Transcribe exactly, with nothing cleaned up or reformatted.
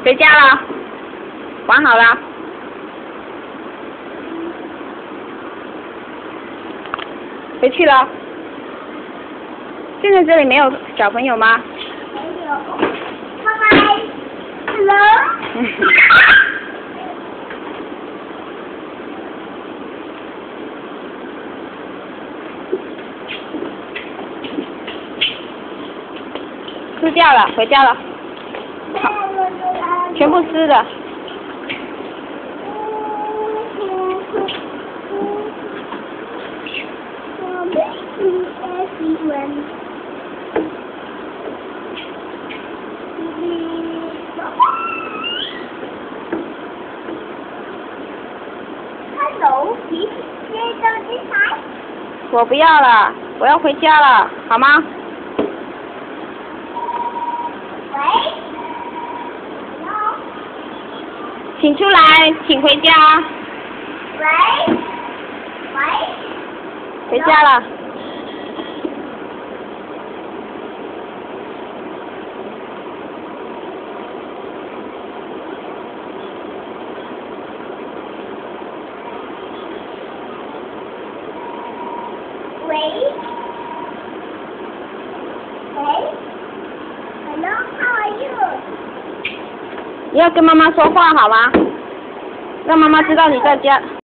回家了，玩好了。回去了。现在这里没有小朋友吗？ 没有。拜拜。Hello。 湿掉了，回家了。好，全部湿的。 Hello，你接到这台？ 我不要了，我要回家了，好吗？ 喂？ 请出来，请回家。 喂？喂？ 回家了。 喂？喂 ？Hello, how are you? 你要跟妈妈说话好吗？让妈妈知道你在家。